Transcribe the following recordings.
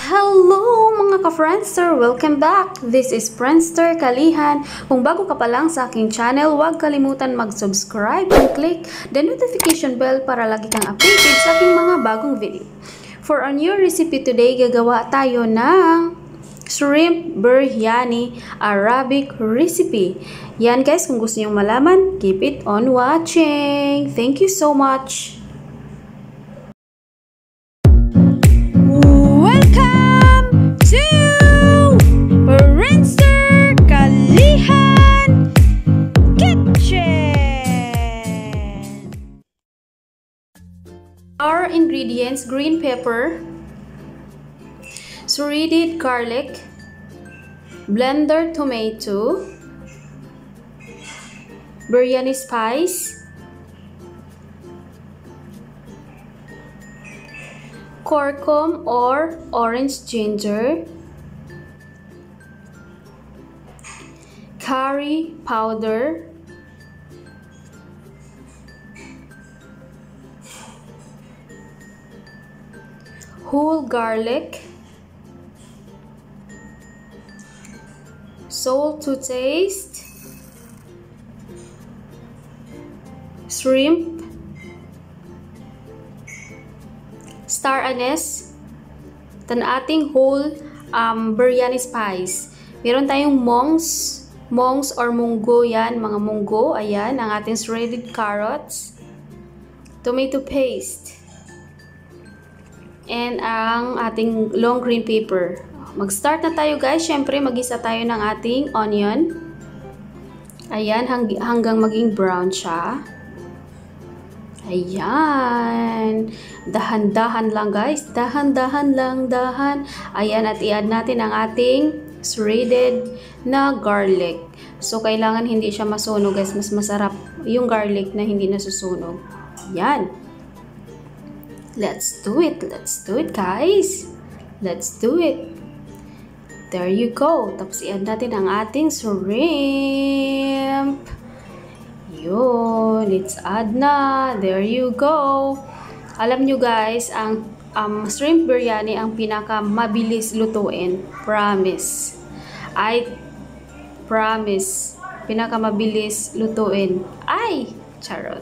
Hello mga ka-Friendster! Welcome back! This is Friendster Kalihan. Kung bago ka pa lang sa aking channel, huwag kalimutan mag-subscribe and click the notification bell para lagi kang updated sa aking mga bagong video. For our new recipe today, gagawa tayo ng shrimp biryani Arabic recipe. Yan guys, kung gusto nyo malaman, keep it on watching. Thank you so much! Our ingredients: green pepper, shredded garlic, blender tomato, biryani spice, curcum or orange ginger, curry powder, whole garlic, salt to taste, shrimp, star anise, tan ating whole biryani spice. Meron tayong mongs or munggo, yan, mga munggo, ayan, ang ating shredded carrots, tomato paste, and ang ating long green pepper. Mag-start na tayo guys. Syempre, mag-isa tayo ng ating onion. Ayan, hanggang maging brown siya. Ayan. Dahan-dahan lang guys. Dahan-dahan lang, dahan. Ayan, at i-add natin ang ating shredded na garlic. So, kailangan hindi siya masunog guys. Mas masarap yung garlic na hindi nasusunog. Ayan. Let's do it. Let's do it, guys. Let's do it. There you go. Tapos i-add natin ang ating shrimp. Yun. Let's add na. There you go. Alam nyo guys, ang shrimp biryani ang pinakamabilis lutuin. Promise. I promise. Pinakamabilis lutuin. Ay! Charot.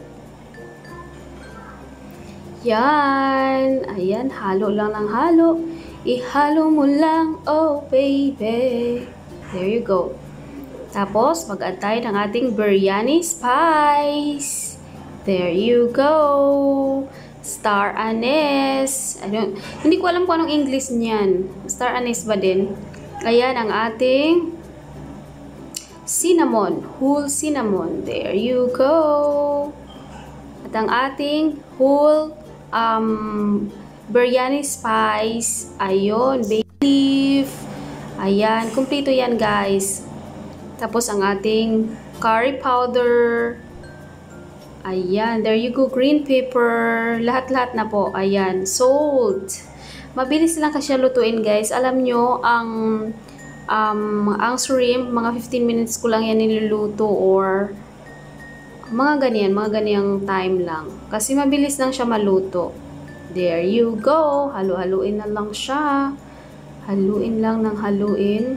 Yan. Ayan, halo lang ng halo. Ihalo mo lang, oh baby. There you go. Tapos, mag-add tayo ng ating biryani spice. There you go. Star anise. Hindi ko alam kung anong English niyan. Star anise ba din? Ayan, ang ating cinnamon. Whole cinnamon. There you go. At ang ating whole biryani spice, ayun, bay leaf, ayan, kumpleto yan guys. Tapos ang ating curry powder, ayan, there you go, green pepper, lahat-lahat na po, ayan, salt. Mabilis lang kasi lutuin guys. Alam nyo, ang shrimp, mga 15 minutes ko lang yan niluluto or mga ganyang time lang. Kasi mabilis lang siya maluto. There you go. Halu-haluin na lang siya. Haluin lang ng haluin.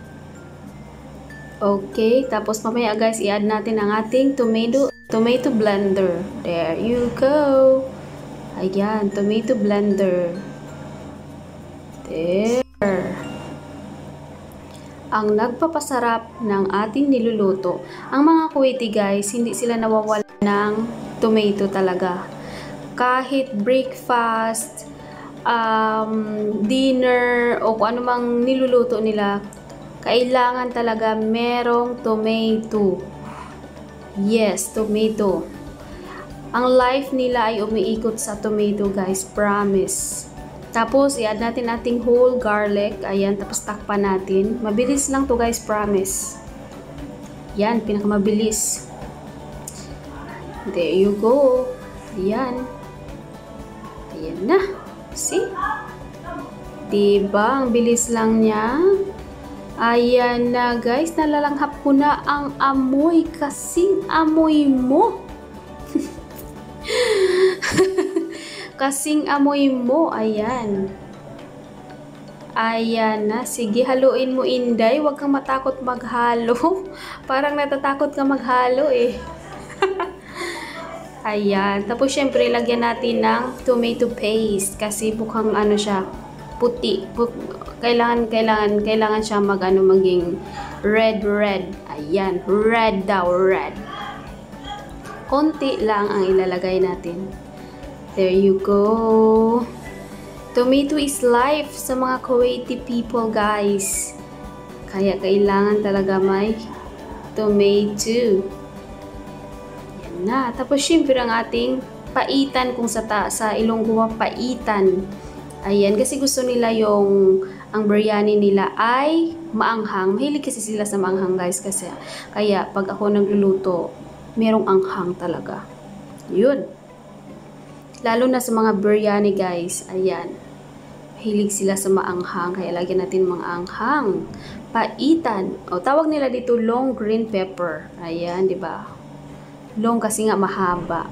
Okay. Tapos mamaya guys, i-add natin ang ating tomato blender. There you go. Ayan, tomato blender. There. Ang nagpapasarap ng ating niluluto. Ang mga Kuwaiti guys, hindi sila nawawala ng tomato talaga. Kahit breakfast, dinner, o kung ano mang niluluto nila, kailangan talaga merong tomato. Yes, tomato. Ang life nila ay umiikot sa tomato guys, promise. Tapos, i-add natin ating whole garlic. Ayan, tapos takpan natin. Mabilis lang to guys, promise. Yan, pinakamabilis. There you go. Ayan. Ayan na. See? Diba? Ang bilis lang niya. Ayan na guys. Nalalanghap ko na ang amoy. Kasing amoy mo. Kasing amoy mo, ayan. Ayan na. Sige, haluin mo, Inday. Huwag kang matakot maghalo. Parang natatakot ka maghalo eh. Ayan. Tapos, syempre, lagyan natin ng tomato paste. Kasi mukhang ano siya, puti. Kailangan siya maging red. Ayan. Red daw, red. Konti lang ang ilalagay natin. There you go. Tomato is life sa mga Kuwaiti people, guys. Kaya kailangan talaga may tomato. Yan na. Tapos syempre ang ating paitan kung sa Ilonggo paitan. Ayan, kasi gusto nila ang biryani nila ay maanghang. Mahilig kasi sila sa maanghang, guys. Kaya pag ako nagluluto, merong anghang talaga. Yun. Lalo na sa mga biryani, guys. Ayan. Mahilig sila sa maanghang. Kaya lagyan natin mga anghang. Paitan. O, tawag nila dito long green pepper. Ayan, di ba? Long kasi nga mahaba.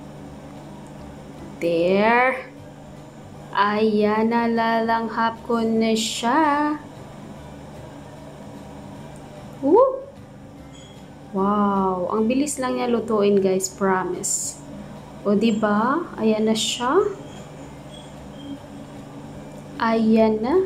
There. Ayan, nalalanghap ko na siya. Woo! Wow, ang bilis lang niya lutuin, guys, promise. O, diba? Ayan na siya. Ayan na.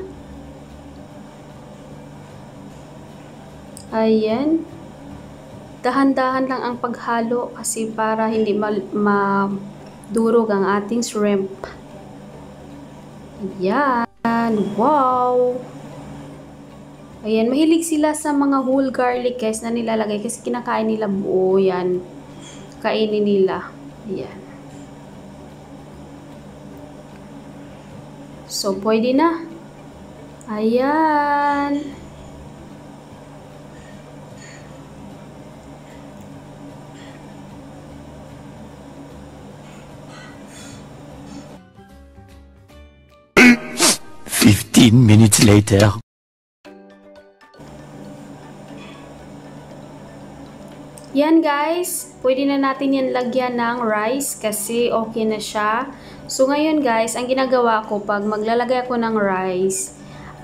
Ayan. Dahan-dahan lang ang paghalo kasi para hindi madurog ang ating shrimp. Ayan. Wow! Ayan, mahilig sila sa mga whole garlic, guys, na nilalagay kasi kinakain nila buo yan. Kainin nila. Ayan. So, pwede na. Ayan. Minutes later. Yan, guys, pwede na natin yan lagyan ng rice kasi okay na siya. So ngayon, guys, ang ginagawa ko pag maglalagay ako ng rice,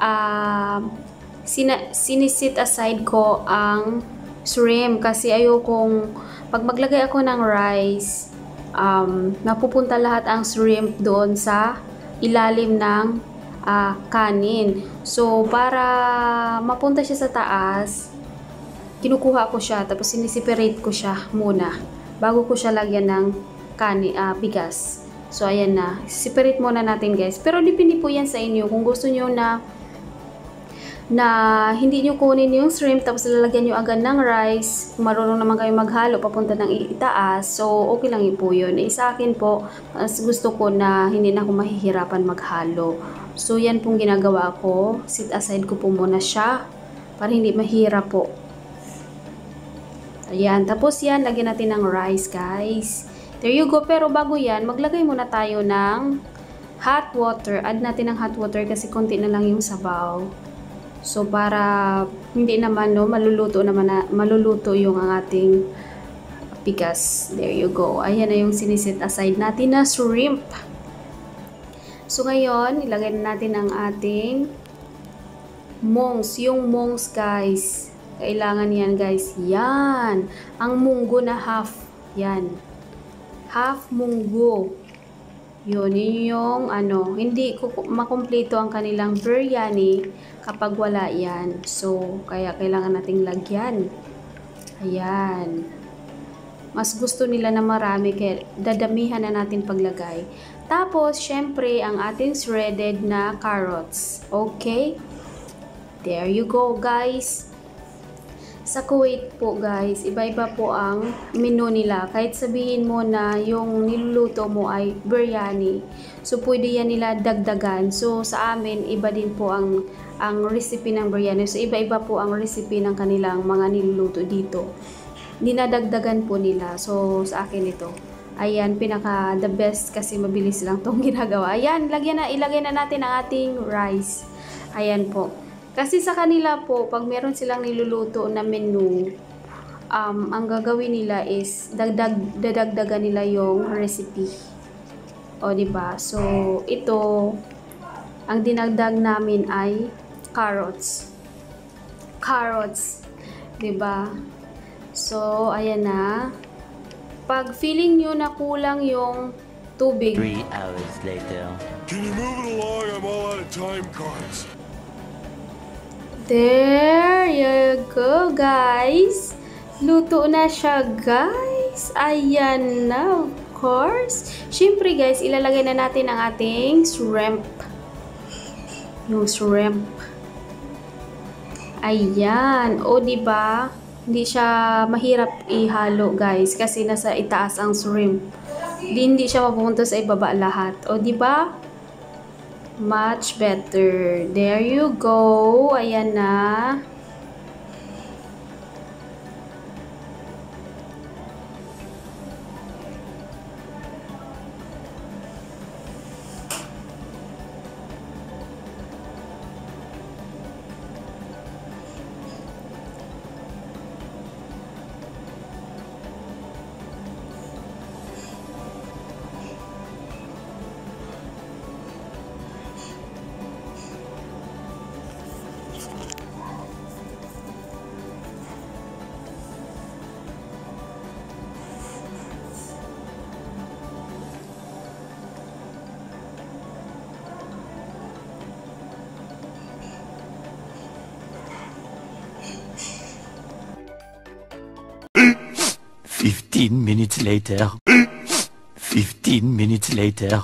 sinisit aside ko ang shrimp kasi ayokong pag maglagay ako ng rice, napupunta lahat ang shrimp doon sa ilalim ng kanin. So para mapunta siya sa taas, kinukuha ko siya tapos sinisiperate ko siya muna bago ko siya lagyan ng bigas. So ayan na, separate muna natin, guys, pero depende po yan sa inyo kung gusto nyo na hindi nyo kunin yung shrimp tapos lalagyan nyo agad ng rice. Kung marunong naman kayo maghalo papunta ng itaas, so okay lang yun po yun. Sa akin po, gusto ko na hindi na ako mahihirapan maghalo. So yan pong ginagawa ko, sit aside ko po muna siya para hindi mahirap po. Ayan, tapos yan, lagyan natin ng rice, guys. There you go. Pero bago yan, maglagay muna tayo ng hot water. Add natin ng hot water kasi konti na lang yung sabaw. So para hindi naman maluluto yung ang ating bigas. There you go. Ayan na yung siniset aside natin na shrimp. So ngayon, ilagay na natin ang ating mongs. Yung mongs, guys. Kailangan yan, guys. Yan. Ang munggo na half. Yan. Half munggo. Yun yung hindi makumpleto ang kanilang biryani kapag wala yan. So, kaya kailangan nating lagyan. Ayan. Mas gusto nila na marami kaya dadamihan na natin paglagay. Tapos, syempre, ang ating shredded na carrots. Okay? There you go, guys. Sa Kuwait po, guys, iba-iba po ang menu nila. Kahit sabihin mo na yung niluluto mo ay biryani, so pwede yan nila dagdagan. So sa amin, iba din po ang recipe ng biryani. So iba-iba po ang recipe ng kanilang mga niluluto dito. Dinadagdagan po nila. So sa akin ito. Ayan, pinaka the best kasi mabilis lang tong ginagawa. Ayan, ilagay na natin ang ating rice. Ayan po. Kasi sa kanila po, pag meron silang niluluto na menu, ang gagawin nila is dadagdagan nila yung recipe. O, diba? So, ito, ang dinagdag namin ay carrots. Carrots, 'di ba? So, ayan na. Pag feeling nyo na kulang yung tubig. 3 hours later. Can you move it along? I'm all out of time cards. There you go, guys. Luto na siya, guys. Ayan na, of course. Siyempre, guys, ilalagay na natin ang ating shrimp. Yung shrimp. Ayan. O, diba? Hindi siya mahirap ihalo, guys. Kasi nasa itaas ang shrimp. Hindi siya mapupunta sa ibaba lahat. O, diba? Much better. There you go. Ayan na. Fifteen minutes later. 15 minutes later.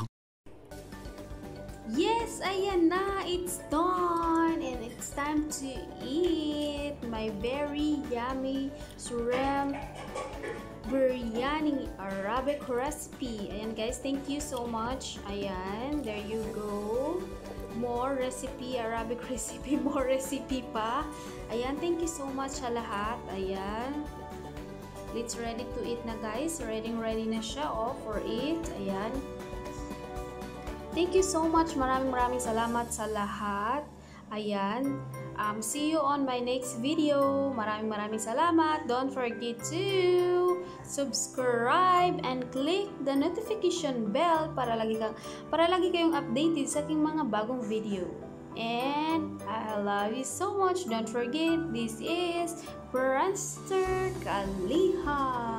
Yes, ayan na. It's done. And it's time to eat my very yummy shrimp biryani Arabic recipe. Ayan, guys. Thank you so much. Ayan. There you go. More recipe, Arabic recipe. More recipe pa. Ayan. Thank you so much sa lahat. Ayan. It's ready to eat na, guys. Ready na siya for it. Ayan. Thank you so much. Maraming salamat sa lahat. Ayan. See you on my next video. Maraming salamat. Don't forget to subscribe and click the notification bell para lagi kayong updated sa aking mga bagong video. And I love you so much. Don't forget, this is Prankster Kaliha.